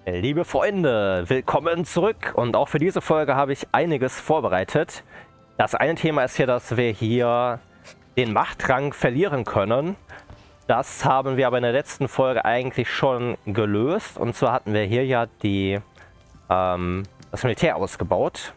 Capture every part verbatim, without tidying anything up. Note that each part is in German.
Liebe Freunde, willkommen zurück und auch für diese Folge habe ich einiges vorbereitet. Das eine Thema ist hier, dass wir hier den Machtrang verlieren können. Das haben wir aber in der letzten Folge eigentlich schon gelöst. Und zwar hatten wir hier ja die, ähm, das Militär ausgebaut.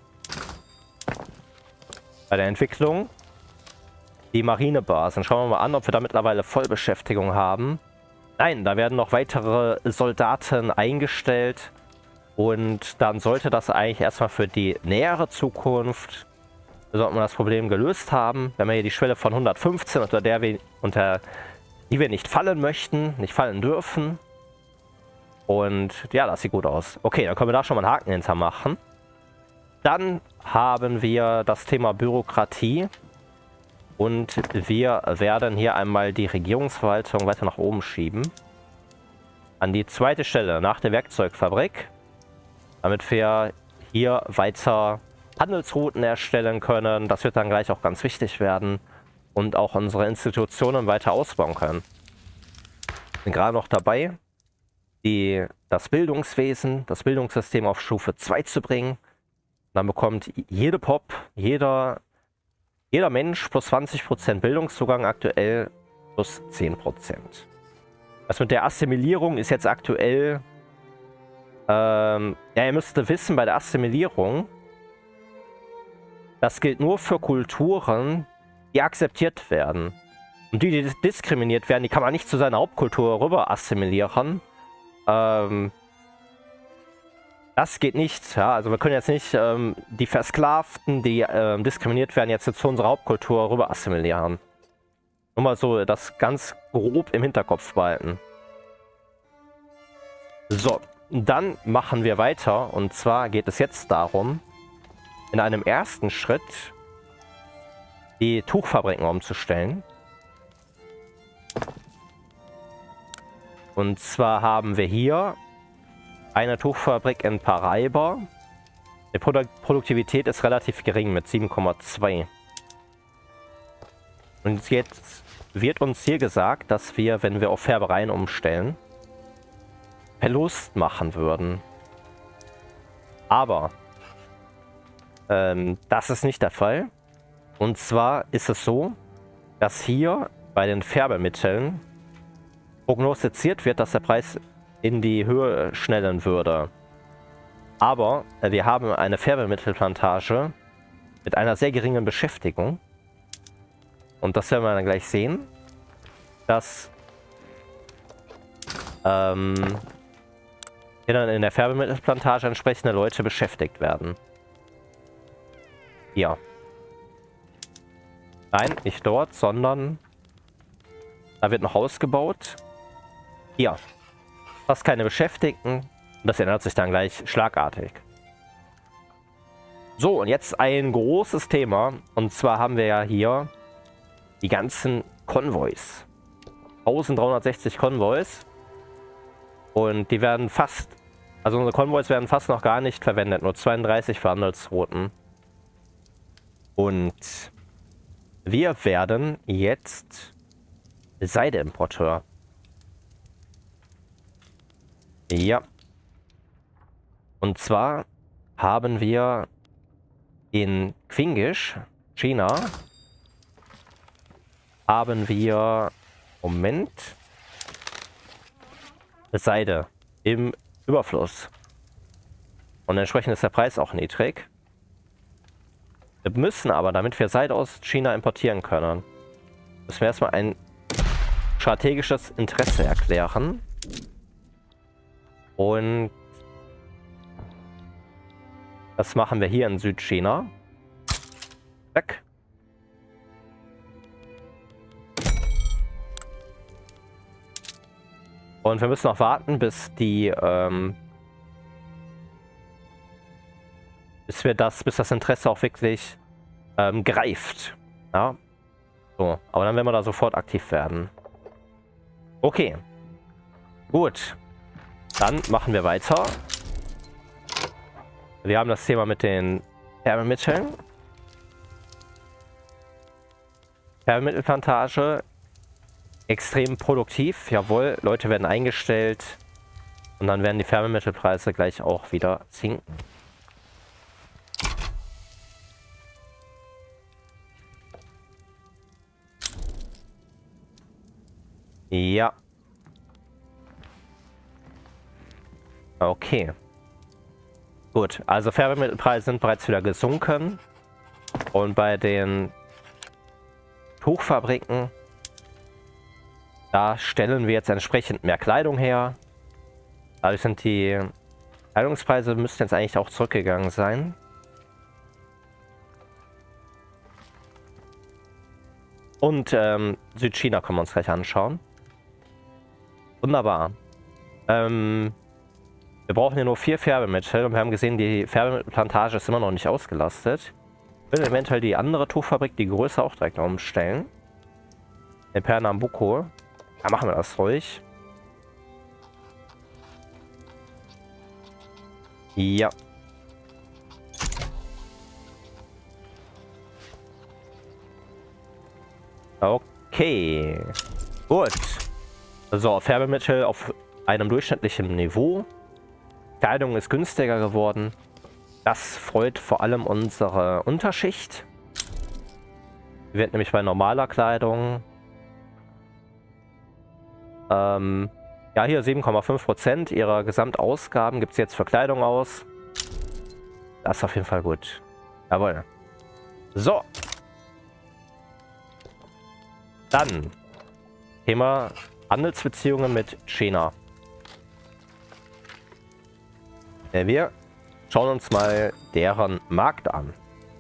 Bei der Entwicklung. Die Marinebasen. Schauen wir mal an, ob wir da mittlerweile Vollbeschäftigung haben. Nein, da werden noch weitere Soldaten eingestellt. Und dann sollte das eigentlich erstmal für die nähere Zukunft, sollten wir das Problem gelöst haben. Wir haben hier die Schwelle von hundertfünfzehn, unter der wir, unter die wir nicht fallen möchten, nicht fallen dürfen. Und ja, das sieht gut aus. Okay, dann können wir da schon mal einen Haken hinter machen. Dann haben wir das Thema Bürokratie. Und wir werden hier einmal die Regierungsverwaltung weiter nach oben schieben. An die zweite Stelle nach der Werkzeugfabrik. Damit wir hier weiter Handelsrouten erstellen können. Das wird dann gleich auch ganz wichtig werden. Und auch unsere Institutionen weiter ausbauen können. Ich bin gerade noch dabei, die, das Bildungswesen, das Bildungssystem auf Stufe zwei zu bringen. Dann bekommt jede Pop, jeder... Jeder Mensch plus zwanzig Prozent Bildungszugang, aktuell plus zehn Prozent. Das mit der Assimilierung ist jetzt aktuell... Ähm, ja, ihr müsst wissen, bei der Assimilierung, das gilt nur für Kulturen, die akzeptiert werden. Und die, die diskriminiert werden, die kann man nicht zu seiner Hauptkultur rüber assimilieren. Ähm... Das geht nicht, ja, also wir können jetzt nicht ähm, die Versklavten, die ähm, diskriminiert werden, jetzt zu unserer Hauptkultur rüber assimilieren. Nur mal so das ganz grob im Hinterkopf behalten. So, dann machen wir weiter und zwar geht es jetzt darum, in einem ersten Schritt die Tuchfabriken umzustellen. Und zwar haben wir hier eine Tuchfabrik in Paraiba. Die Produ Produktivität ist relativ gering mit sieben Komma zwei. Und jetzt wird uns hier gesagt, dass wir, wenn wir auf Färbereien umstellen, Verlust machen würden. Aber ähm, das ist nicht der Fall. Und zwar ist es so, dass hier bei den Färbemitteln prognostiziert wird, dass der Preis in die Höhe schnellen würde. Aber äh, wir haben eine Färbemittelplantage mit einer sehr geringen Beschäftigung. Und das werden wir dann gleich sehen, dass ähm, hier dann in der Färbemittelplantage entsprechende Leute beschäftigt werden. Ja. Nein, nicht dort, sondern da wird noch ausgebaut. Hier. Fast keine Beschäftigten. Und das ändert sich dann gleich schlagartig. So, und jetzt ein großes Thema. Und zwar haben wir ja hier die ganzen Konvois. eintausenddreihundertsechzig Konvois. Und die werden fast... Also unsere Konvois werden fast noch gar nicht verwendet. Nur zweiunddreißig für Handelsrouten. Und wir werden jetzt Seideimporteur. Ja. Und zwar haben wir in Qingish, China, haben wir, Moment, Seide im Überfluss. Und entsprechend ist der Preis auch niedrig. Wir müssen aber, damit wir Seide aus China importieren können, müssen wir erstmal ein strategisches Interesse erklären. Und das machen wir hier in Südchina. Zack. Und wir müssen noch warten, bis die, ähm, bis wir das, bis das Interesse auch wirklich ähm, greift. Ja. So, aber dann werden wir da sofort aktiv werden. Okay. Gut. Dann machen wir weiter. Wir haben das Thema mit den Färbemitteln. Färbemittelplantage. Extrem produktiv. Jawohl, Leute werden eingestellt. Und dann werden die Färbemittelpreise gleich auch wieder sinken. Ja. Okay. Gut, also Färbemittelpreise sind bereits wieder gesunken. Und bei den Tuchfabriken, da stellen wir jetzt entsprechend mehr Kleidung her. Dadurch sind die Kleidungspreise, müssten jetzt eigentlich auch zurückgegangen sein. Und ähm, Südchina können wir uns gleich anschauen. Wunderbar. Ähm, wir brauchen hier nur vier Färbemittel und wir haben gesehen, die Färbemittelplantage ist immer noch nicht ausgelastet. Wir können eventuell die andere Tuchfabrik, die Größe, auch direkt umstellen. In Pernambuco. Da machen wir das ruhig. Ja. Okay. Gut. So, Färbemittel auf einem durchschnittlichen Niveau. Kleidung ist günstiger geworden. Das freut vor allem unsere Unterschicht. Die wird nämlich bei normaler Kleidung ähm, ja, hier sieben Komma fünf Prozent ihrer Gesamtausgaben gibt es jetzt für Kleidung aus. Das ist auf jeden Fall gut. Jawohl. So. Dann Thema Handelsbeziehungen mit China. Ja, wir schauen uns mal deren Markt an.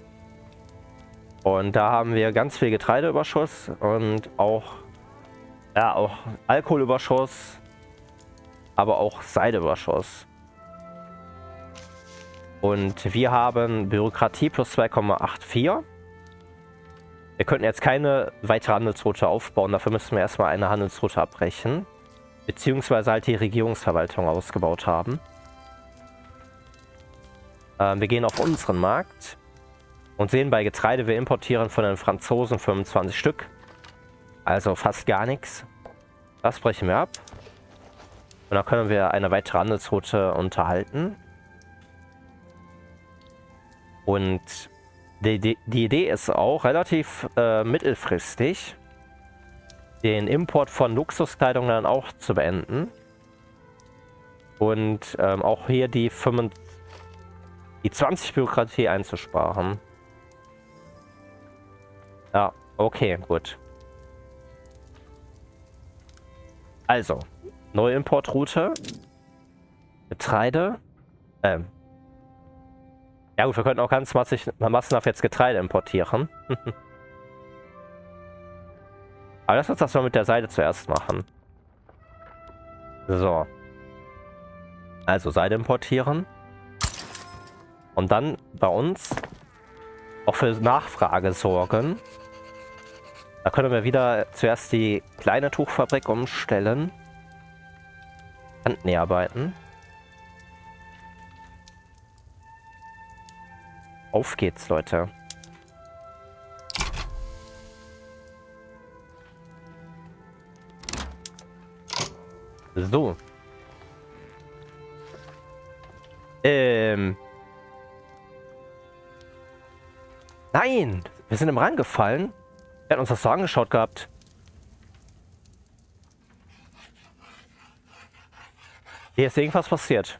Und da haben wir ganz viel Getreideüberschuss und auch, ja, auch Alkoholüberschuss, aber auch Seideüberschuss. Und wir haben Bürokratie plus zwei Komma vierundachtzig. Wir könnten jetzt keine weitere Handelsroute aufbauen, dafür müssen wir erstmal eine Handelsroute abbrechen. Beziehungsweise halt die Regierungsverwaltung ausgebaut haben. Ähm, wir gehen auf unseren Markt und sehen bei Getreide, wir importieren von den Franzosen fünfundzwanzig Stück. Also fast gar nichts. Das brechen wir ab. Und dann können wir eine weitere Handelsroute unterhalten. Und die, die, die Idee ist auch relativ äh, mittelfristig, den Import von Luxuskleidung dann auch zu beenden. Und ähm, auch hier die, fünfundzwanzig, die zwanzig Bürokratie einzusparen. Ja, okay, gut. Also, neue Importroute. Getreide. Ähm. Ja gut, wir könnten auch ganz massig, massenhaft jetzt Getreide importieren. Aber lass uns das mal mit der Seide zuerst machen. So. Also Seide importieren. Und dann bei uns auch für Nachfrage sorgen. Da können wir wieder zuerst die kleine Tuchfabrik umstellen. Handnäharbeiten. Auf geht's, Leute. So. Ähm. Nein! Wir sind im Rang gefallen. Wir hatten uns das so angeschaut gehabt. Hier ist irgendwas passiert.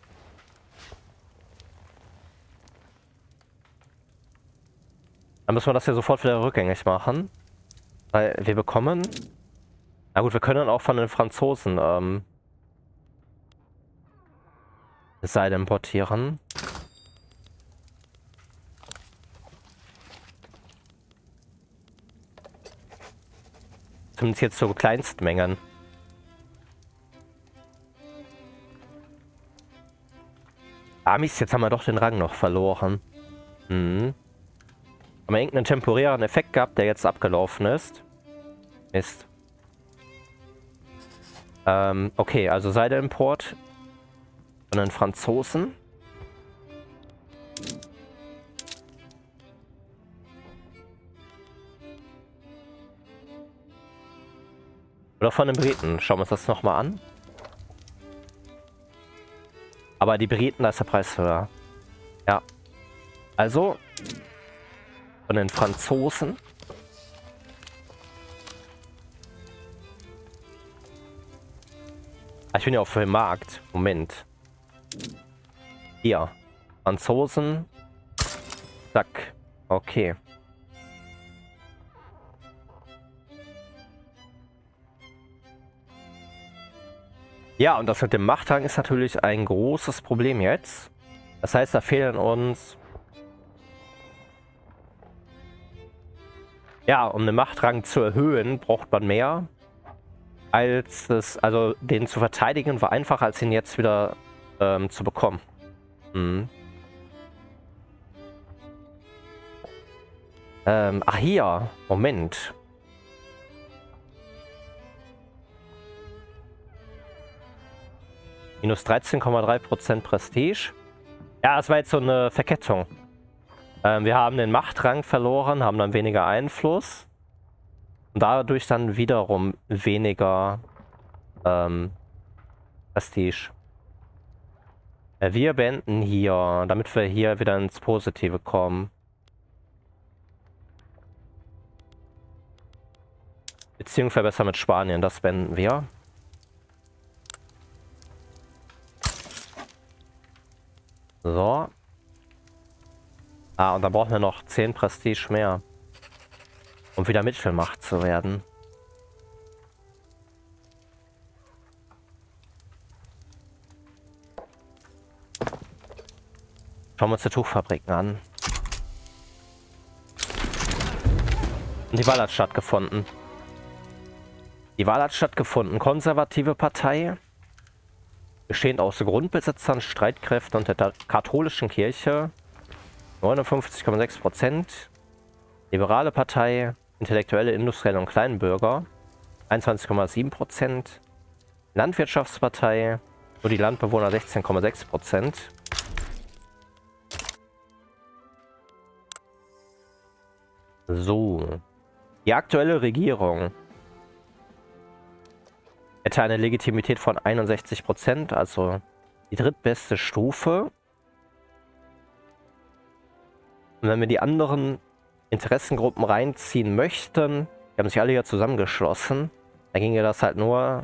Dann müssen wir das hier sofort wieder rückgängig machen. Weil wir bekommen... Na gut, wir können auch von den Franzosen ähm, Seide importieren. Zumindest jetzt zu Kleinstmengen. Ah Mist, jetzt haben wir doch den Rang noch verloren. Hm. Haben wir irgendeinen temporären Effekt gehabt, der jetzt abgelaufen ist? Mist. Ähm, okay, also Seideimport von den Franzosen. Oder von den Briten. Schauen wir uns das nochmal an. Aber die Briten, da ist der Preis höher. Ja. Also, von den Franzosen. Ah, ich bin ja auch für den Markt. Moment. Hier. Franzosen. Zack. Okay. Ja, und das mit dem Machtrang ist natürlich ein großes Problem jetzt. Das heißt, da fehlen uns... Ja, um den Machtrang zu erhöhen, braucht man mehr. Als es... Also, den zu verteidigen war einfacher, als ihn jetzt wieder ähm, zu bekommen. Mhm. Ähm, ach hier. Moment. Minus dreizehn Komma drei Prozent Prestige. Ja, das war jetzt so eine Verkettung. Ähm, wir haben den Machtrang verloren, haben dann weniger Einfluss. Und dadurch dann wiederum weniger ähm, Prestige. Äh, wir beenden hier, damit wir hier wieder ins Positive kommen. Beziehung verbessern mit Spanien, das beenden wir. So. Ah, und dann brauchen wir noch zehn Prestige mehr. Um wieder Mittelmacht zu werden. Schauen wir uns die Tuchfabriken an. Und die Wahl hat stattgefunden. Die Wahl hat stattgefunden. Konservative Partei. Bestehend aus Grundbesitzern, Streitkräften und der katholischen Kirche. neunundfünfzig Komma sechs Prozent. Liberale Partei. Intellektuelle, Industrielle und Kleinbürger. einundzwanzig Komma sieben Prozent. Landwirtschaftspartei. Nur die Landbewohner sechzehn Komma sechs Prozent. So. Die aktuelle Regierung hätte eine Legitimität von einundsechzig Prozent, also die drittbeste Stufe. Und wenn wir die anderen Interessengruppen reinziehen möchten, die haben sich alle hier zusammengeschlossen, dann ginge das halt nur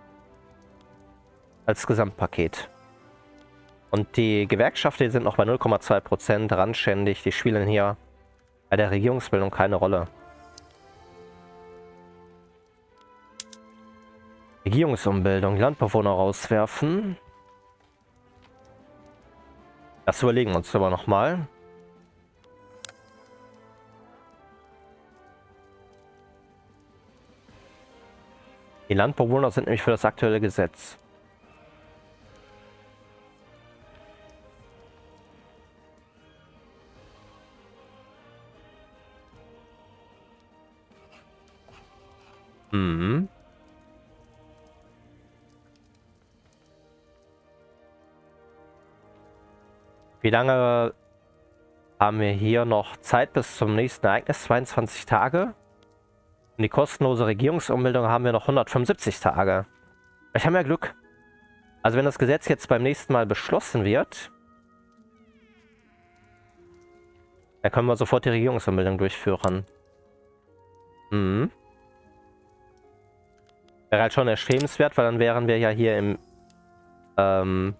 als Gesamtpaket. Und die Gewerkschaften, die sind noch bei null Komma zwei Prozent randständig, die spielen hier bei der Regierungsbildung keine Rolle. Regierungsumbildung, Landbewohner rauswerfen. Das überlegen wir uns aber nochmal. Die Landbewohner sind nämlich für das aktuelle Gesetz. Mhm. Wie lange haben wir hier noch Zeit bis zum nächsten Ereignis? zweiundzwanzig Tage. Und die kostenlose Regierungsumbildung haben wir noch hundertfünfundsiebzig Tage. Ich habe ja Glück. Also wenn das Gesetz jetzt beim nächsten Mal beschlossen wird, dann können wir sofort die Regierungsumbildung durchführen. Mhm. Wäre halt schon erstrebenswert, weil dann wären wir ja hier im, ähm,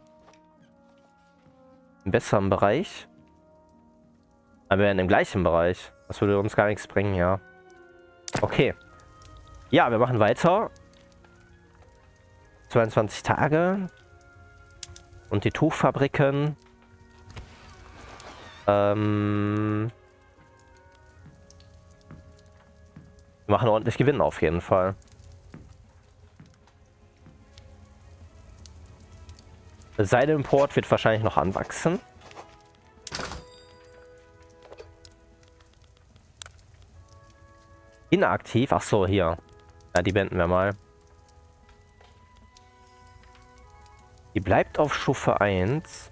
im besseren Bereich. Aber wir wären im gleichen Bereich. Das würde uns gar nichts bringen, ja. Okay. Ja, wir machen weiter. zweiundzwanzig Tage. Und die Tuchfabriken. Ähm... Wir machen ordentlich Gewinn auf jeden Fall. Seidenimport wird wahrscheinlich noch anwachsen. Inaktiv. Ach so, hier. Ja, die beenden wir mal. Die bleibt auf Stufe eins.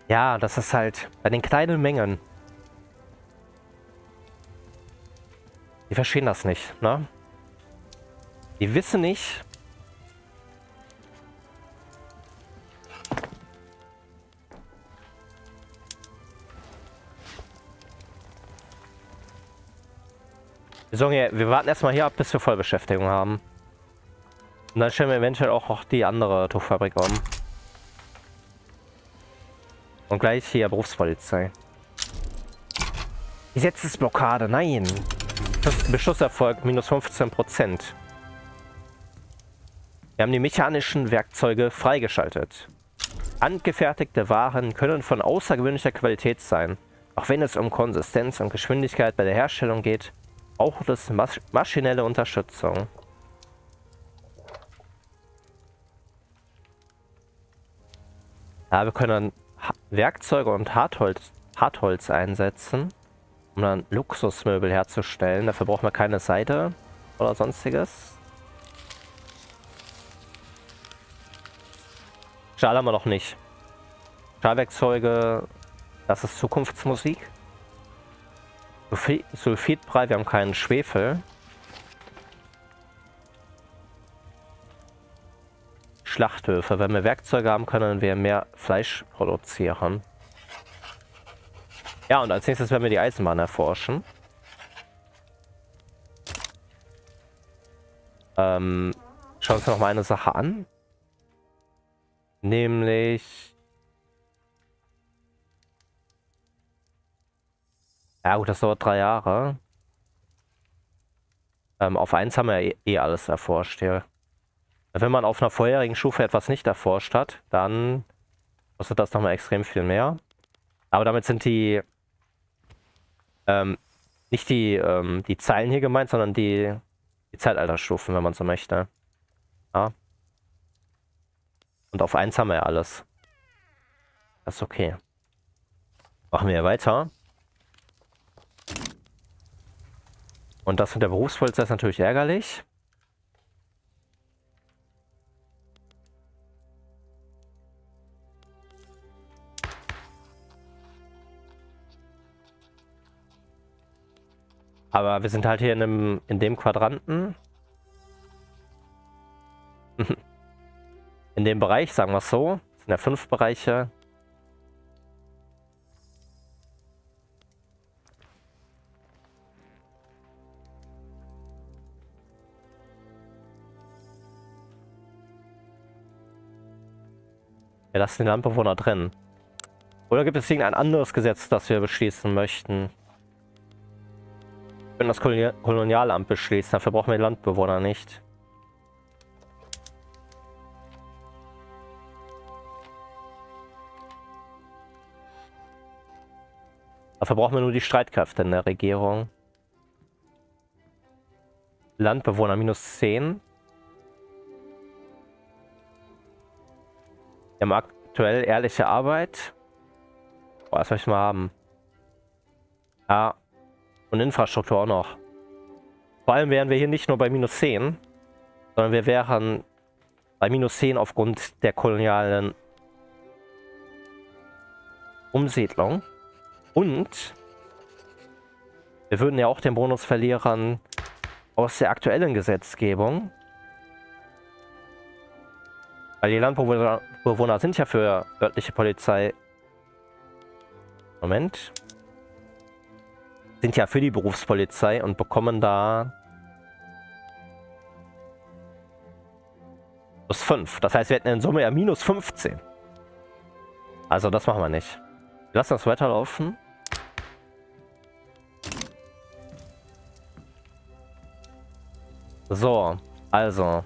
Ja, das ist halt bei den kleinen Mengen. Die verstehen das nicht, ne? Die wissen nicht. Wir sagen ja, wir warten erstmal hier ab, bis wir Vollbeschäftigung haben. Und dann stellen wir eventuell auch noch die andere Tuchfabrik um. Und gleich hier Berufspolizei. Gesetzesblockade, nein. Beschlusserfolg minus fünfzehn Prozent. Wir haben die mechanischen Werkzeuge freigeschaltet. Handgefertigte Waren können von außergewöhnlicher Qualität sein. Auch wenn es um Konsistenz und Geschwindigkeit bei der Herstellung geht, braucht es mas maschinelle Unterstützung. Ja, wir können ha Werkzeuge und Hartholz, Hartholz einsetzen, um dann Luxusmöbel herzustellen. Dafür brauchen wir keine Seide oder sonstiges. Stahl haben wir noch nicht. Stahlwerkzeuge, das ist Zukunftsmusik. Sulfidbrei, wir haben keinen Schwefel. Schlachthöfe, wenn wir Werkzeuge haben, können wir mehr Fleisch produzieren. Ja, und als nächstes werden wir die Eisenbahn erforschen. Ähm, schauen wir uns noch mal eine Sache an. Nämlich... Ja gut, das dauert drei Jahre. Ähm, auf eins haben wir eh, eh alles erforscht hier. Wenn man auf einer vorherigen Stufe etwas nicht erforscht hat, dann kostet das nochmal extrem viel mehr. Aber damit sind die ähm, nicht die, ähm, die Zeilen hier gemeint, sondern die, die Zeitalterstufen, wenn man so möchte. Ja. Und auf eins haben wir ja alles. Das ist okay. Machen wir weiter. Und das mit der Berufspolizei ist natürlich ärgerlich. Aber wir sind halt hier in, einem, in dem Quadranten. In dem Bereich, sagen wir es so. Das sind ja fünf Bereiche. Wir lassen den Landbewohner drin. Oder gibt es irgendein anderes Gesetz, das wir beschließen möchten? Wir können das Kolonial Kolonialamt beschließen, dafür brauchen wir die Landbewohner nicht. Dafür brauchen wir nur die Streitkräfte in der Regierung. Landbewohner minus zehn. Wir haben aktuell ehrliche Arbeit. Boah, das möchte ich mal haben. Ja. Und Infrastruktur auch noch. Vor allem wären wir hier nicht nur bei minus zehn, sondern wir wären bei minus zehn aufgrund der kolonialen Umsiedlung. Und wir würden ja auch den Bonus verlieren aus der aktuellen Gesetzgebung. Weil die Landbewohner Bewohner sind ja für örtliche Polizei. Moment. Sind ja für die Berufspolizei und bekommen da plus fünf. Das heißt, wir hätten in Summe ja minus fünfzehn. Also das machen wir nicht. Wir lassen das weiterlaufen. So, also.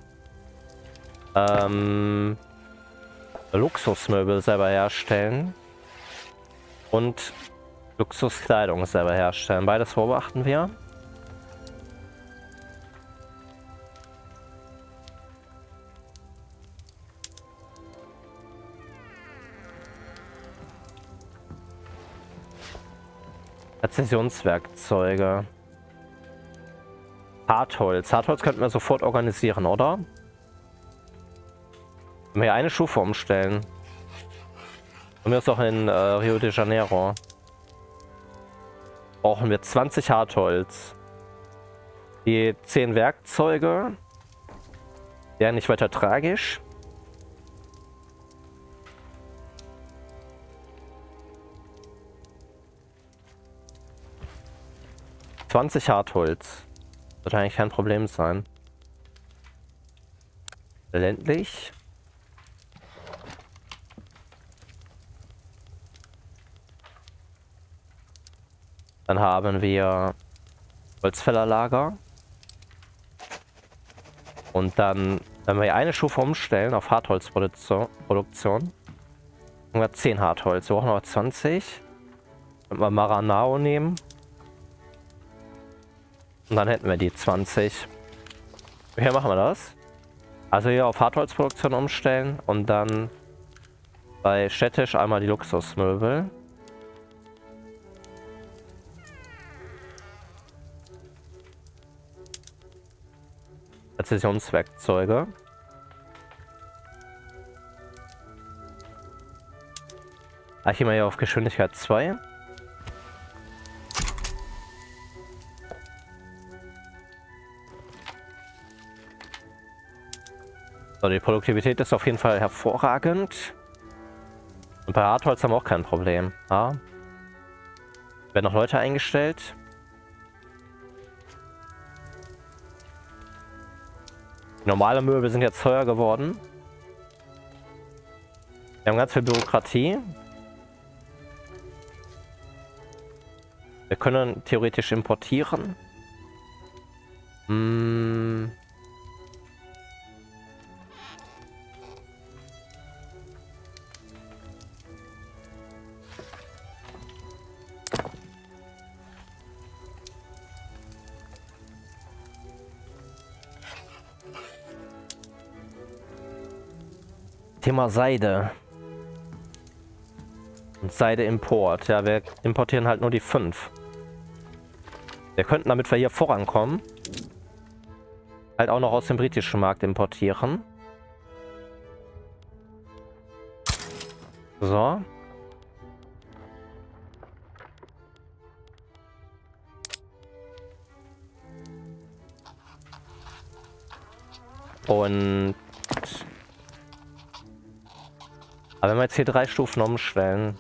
Ähm, Luxusmöbel selber herstellen. Und Luxuskleidung selber herstellen. Beides beobachten wir. Präzisionswerkzeuge. Hartholz. Hartholz könnten wir sofort organisieren, oder? Wenn wir eine Stufe umstellen. Und wir ist auch in äh, Rio de Janeiro. Brauchen wir zwanzig Hartholz. Die zehn Werkzeuge wären nicht weiter tragisch. zwanzig Hartholz. Sollte eigentlich kein Problem sein. Ländlich. Dann haben wir Holzfällerlager. Und dann, wenn wir eine Stufe umstellen auf Hartholzproduktion, haben wir zehn Hartholz. Wir brauchen noch zwanzig. Wenn wir Maranao nehmen. Und dann hätten wir die zwanzig. Wie machen wir das? Also hier auf Hartholzproduktion umstellen und dann bei städtisch einmal die Luxusmöbel. Präzisionswerkzeuge. Ich gehe mal hier auf Geschwindigkeit zwei. So, die Produktivität ist auf jeden Fall hervorragend. Und bei Hartholz haben wir auch kein Problem. Ja. Werden noch Leute eingestellt. Normale Möbel sind jetzt teuer geworden. Wir haben ganz viel Bürokratie. Wir können theoretisch importieren. Hm. Thema Seide. Und Seideimport. Ja, wir importieren halt nur die fünf. Wir könnten, damit wir hier vorankommen, halt auch noch aus dem britischen Markt importieren. So. Und aber wenn wir jetzt hier drei Stufen umstellen.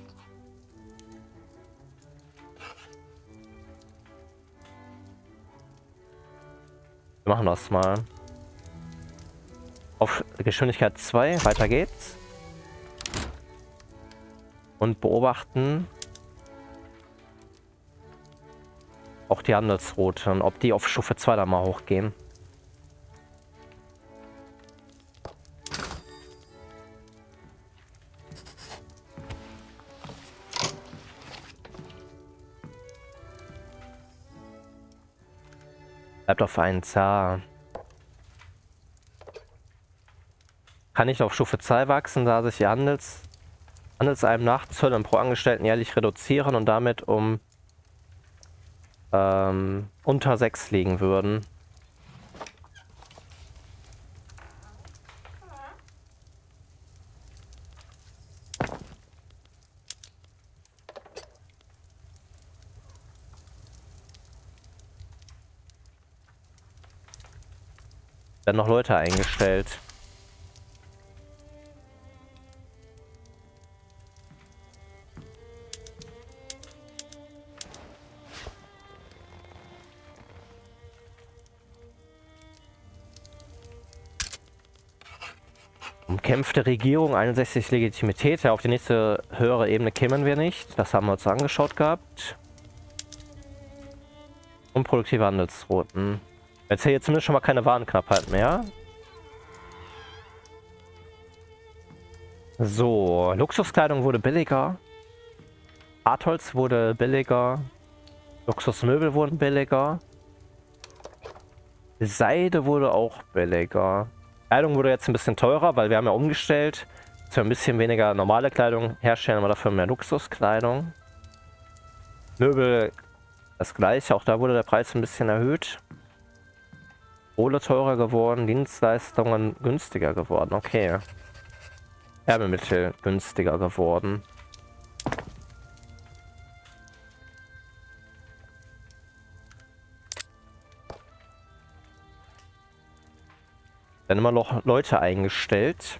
Wir machen das mal. Auf Geschwindigkeit zwei, weiter geht's. Und beobachten auch die Handelsrouten, ob die auf Stufe zwei da mal hochgehen. Bleibt auf eins, ja. Kann nicht auf Stufe zwei wachsen, da sich die Handels Handelseinnachzölle pro Angestellten jährlich reduzieren und damit um ähm, unter sechs liegen würden. Werden noch Leute eingestellt. Umkämpfte Regierung, einundsechzig Legitimität. Ja, auf die nächste höhere Ebene kämen wir nicht. Das haben wir uns angeschaut gehabt. Unproduktive Handelsrouten. Jetzt hier zumindest schon mal keine Warenknappheit mehr. So, Luxuskleidung wurde billiger. Hartholz wurde billiger. Luxusmöbel wurden billiger. Seide wurde auch billiger. Kleidung wurde jetzt ein bisschen teurer, weil wir haben ja umgestellt. Zu ein bisschen weniger normale Kleidung herstellen, aber dafür mehr Luxuskleidung. Möbel das gleiche, auch da wurde der Preis ein bisschen erhöht. Kohle teurer geworden, Dienstleistungen günstiger geworden, okay. Werbemittel günstiger geworden. Dann immer noch Leute eingestellt.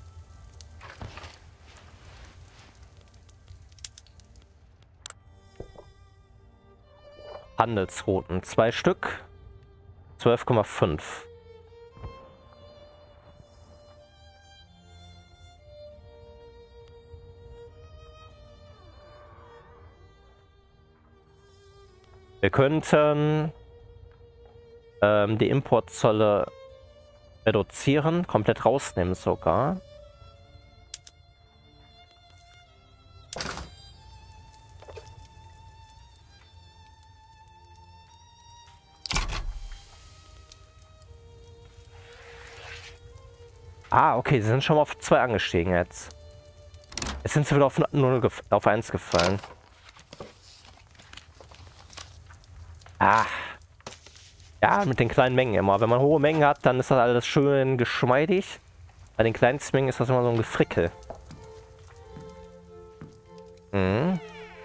Handelsrouten, zwei Stück, zwölf Komma fünf. Wir könnten ähm, die Importzölle reduzieren, komplett rausnehmen sogar. Ah, okay, sie sind schon mal auf zwei angestiegen jetzt. Jetzt sind sie wieder auf null, auf eins gefallen. Ah. Ja, mit den kleinen Mengen immer. Wenn man hohe Mengen hat, dann ist das alles schön geschmeidig. Bei den kleinsten Mengen ist das immer so ein Gefrickel. Mhm.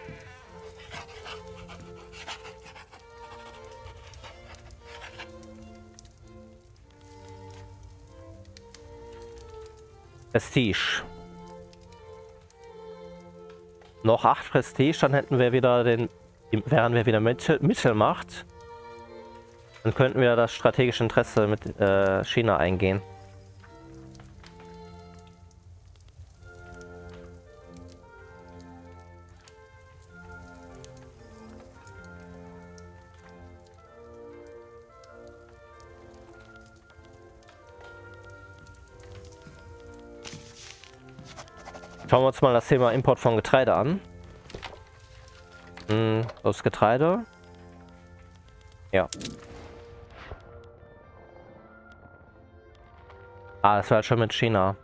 Prestige. Noch acht Prestige, dann hätten wir wieder den, wären wir wieder Mittel, Mittelmacht. Dann könnten wir das strategische Interesse mit äh, China eingehen. Schauen wir uns mal das Thema Import von Getreide an. Hm, das Getreide. Ja. Ah, das war halt schon mit China.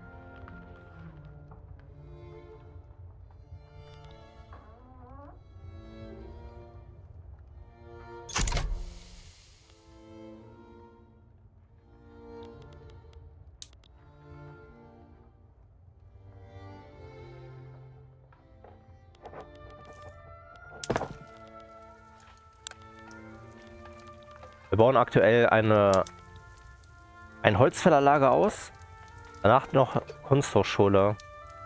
Wir bauen aktuell eine ein Holzfällerlager aus. Danach noch Kunsthochschule.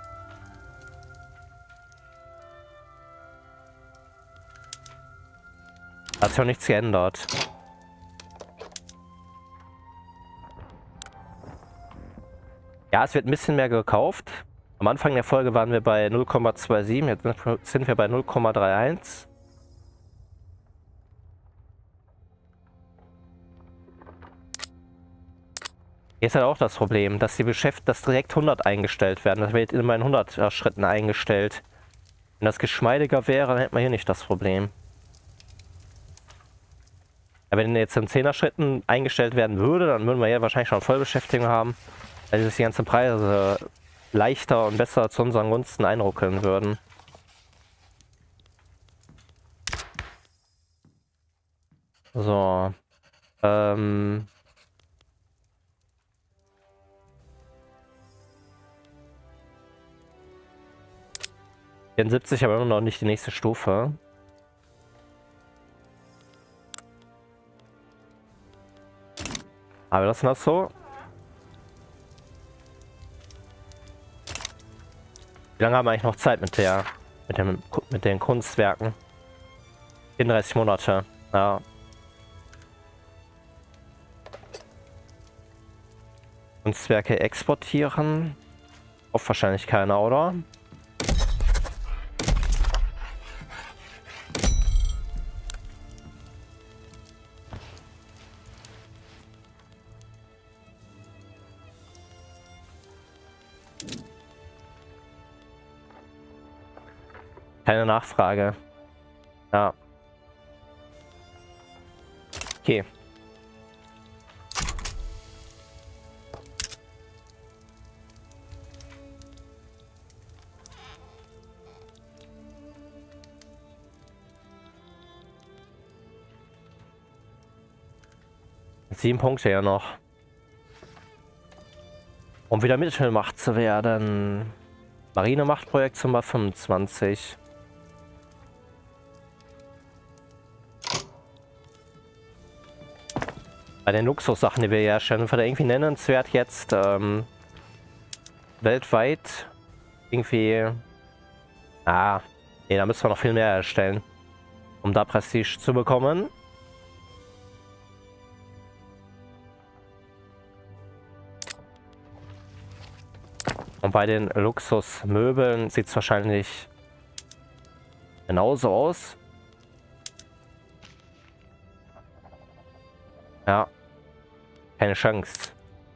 Hat sich auch nichts geändert. Ja, es wird ein bisschen mehr gekauft. Am Anfang der Folge waren wir bei null Komma siebenundzwanzig, jetzt sind wir bei null Komma einunddreißig. Hier ist halt auch das Problem, dass die Beschäftigten, dass direkt hundert eingestellt werden. Das wird immer in hundert Schritten eingestellt. Wenn das geschmeidiger wäre, dann hätten wir hier nicht das Problem. Aber wenn jetzt in zehner Schritten eingestellt werden würde, dann würden wir ja wahrscheinlich schon Vollbeschäftigung haben, weil sich die ganzen Preise leichter und besser zu unseren Gunsten einruckeln würden. So. Ähm... vierundsiebzig, aber immer noch nicht die nächste Stufe. Aber lassen das so. Wie lange haben wir eigentlich noch Zeit mit der, mit dem, mit den Kunstwerken? vierunddreißig Monate. Ja. Kunstwerke exportieren. Auch wahrscheinlich keiner, oder? Keine Nachfrage. Ja. Okay. Sieben Punkte ja noch. Um wieder Mittelmacht zu werden. Marinemachtprojektion bei fünfundzwanzig. Bei den Luxussachen, die wir herstellen, wird irgendwie nennenswert jetzt ähm, weltweit irgendwie. Ah, nee, da müssen wir noch viel mehr herstellen, um da Prestige zu bekommen. Und bei den Luxusmöbeln sieht es wahrscheinlich genauso aus. Ja. Keine Chance.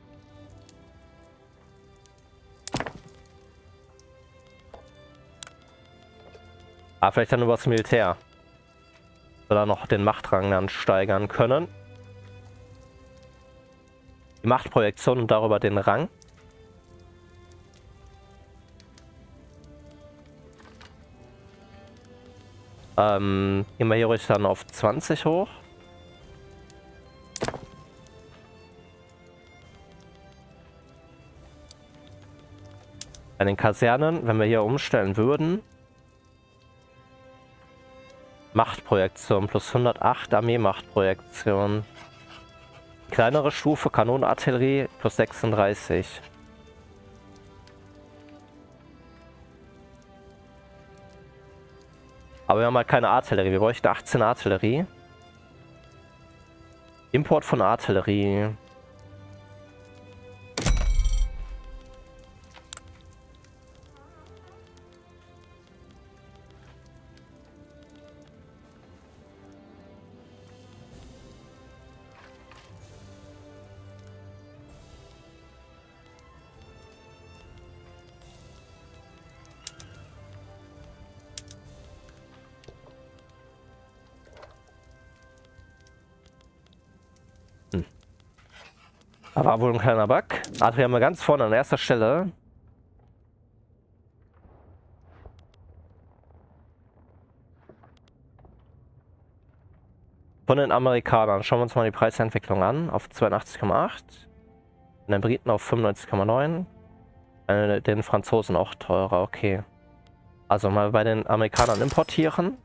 Aber vielleicht dann über das Militär. Oder noch den Machtrang dann steigern können. Die Machtprojektion und darüber den Rang. Ähm, gehen wir hier ruhig dann auf zwanzig hoch. Bei den Kasernen, wenn wir hier umstellen würden. Machtprojektion plus hundertacht Armee-Machtprojektion. Kleinere Stufe Kanonenartillerie plus sechsunddreißig. Aber wir haben halt keine Artillerie. Wir bräuchten achtzehn Artillerie. Import von Artillerie. Da war wohl ein kleiner Bug. Adria haben wir ganz vorne an erster Stelle. Von den Amerikanern. Schauen wir uns mal die Preisentwicklung an. Auf zweiundachtzig Komma acht. Von den Briten auf fünfundneunzig Komma neun. Bei den Franzosen auch teurer. Okay. Also mal bei den Amerikanern importieren.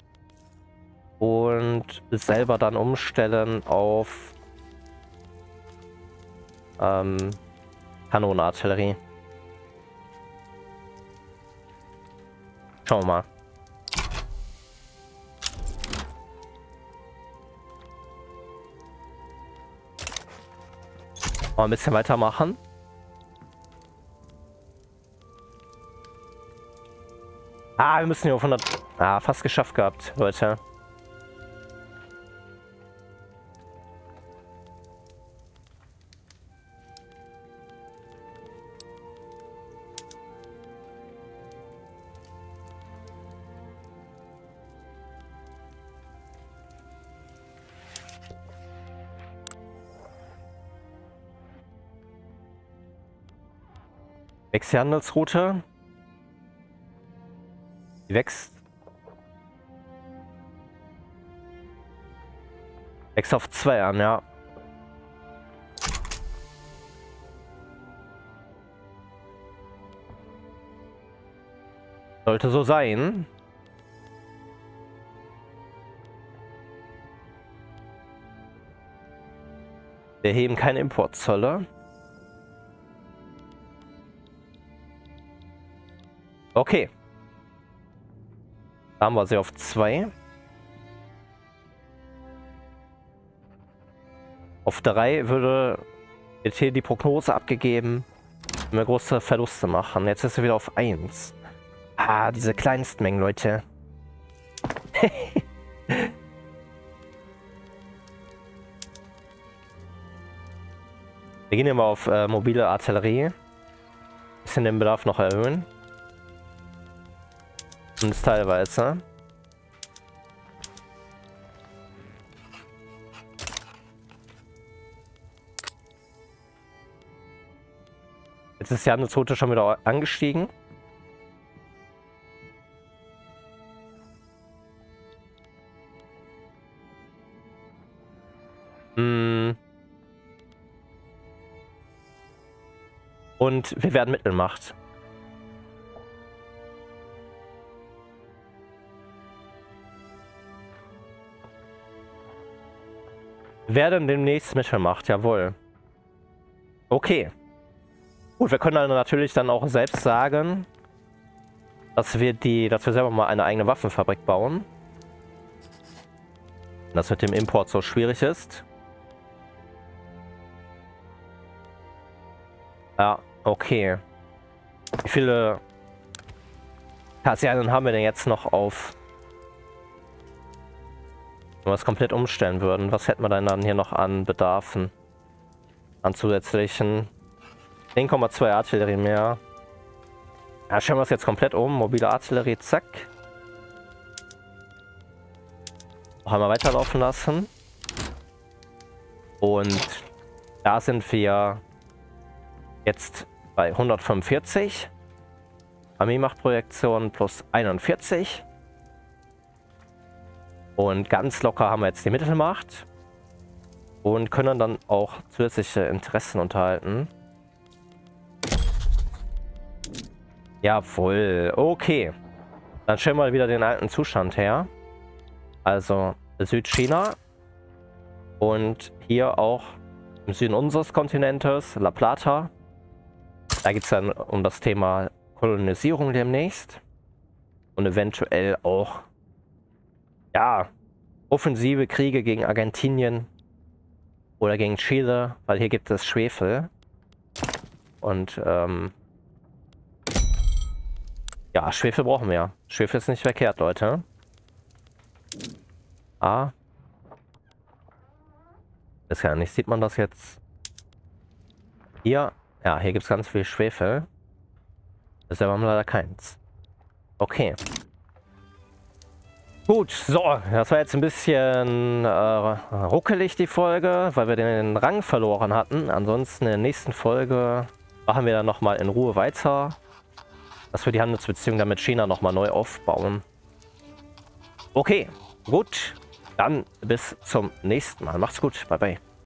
Und selber dann umstellen auf Ähm, Kanonenartillerie. Schauen wir mal. Mal ein bisschen weitermachen. Ah, wir müssen hier auf hundert... Ah, fast geschafft gehabt, Leute. Wächst die Handelsroute. Die wächst. Wächst auf zwei an, ja. Sollte so sein. Wir heben keine Importzölle. Okay. Da haben wir sie auf zwei. Auf drei würde wird hier die Prognose abgegeben, wenn wir große Verluste machen. Jetzt ist sie wieder auf eins. Ah, diese Kleinstmengen, Leute. Wir gehen hier mal auf äh, mobile Artillerie. Bisschen den Bedarf noch erhöhen. Und teilweise. Jetzt ist die Handelsroute schon wieder angestiegen. Hm. Und wir werden Mittelmacht. werden demnächst mitgemacht, jawohl. Okay. Gut, wir können dann natürlich dann auch selbst sagen, dass wir die, dass wir selber mal eine eigene Waffenfabrik bauen. Das mit dem Import so schwierig ist. Ja, okay. Wie viele Kasernen haben wir denn jetzt noch auf? Wenn wir es komplett umstellen würden, was hätten wir denn dann hier noch an Bedarfen? An zusätzlichen zehn Komma zwei Artillerie mehr. Ja, stellen wir es jetzt komplett um. Mobile Artillerie, zack. Noch einmal weiterlaufen lassen. Und da sind wir jetzt bei hundertfünfundvierzig. Armeemachtprojektion plus einundvierzig. Und ganz locker haben wir jetzt die Mittelmacht. Und können dann auch zusätzliche Interessen unterhalten. Jawohl, okay. Dann stellen wir wieder den alten Zustand her. Also Südchina. Und hier auch im Süden unseres Kontinentes, La Plata. Da geht es dann um das Thema Kolonisierung demnächst. Und eventuell auch, ja, offensive Kriege gegen Argentinien oder gegen Chile, weil hier gibt es Schwefel. Und, ähm, ja, Schwefel brauchen wir. Schwefel ist nicht verkehrt, Leute. Ah. Ist ja nicht, sieht man das jetzt? Hier, ja, hier gibt es ganz viel Schwefel. Das haben wir leider keins. Okay. Gut, so, das war jetzt ein bisschen äh, ruckelig, die Folge, weil wir den Rang verloren hatten. Ansonsten in der nächsten Folge machen wir dann nochmal in Ruhe weiter, dass wir die Handelsbeziehungen dann mit China nochmal neu aufbauen. Okay, gut, dann bis zum nächsten Mal. Macht's gut, bye bye.